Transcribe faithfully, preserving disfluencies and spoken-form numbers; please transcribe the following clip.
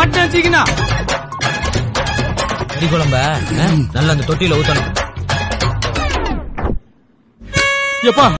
மாட்டேன் சீக்கினா கறி குழம்ப நல்ல அந்த தொட்டியில ஊத்தணும். எப்பா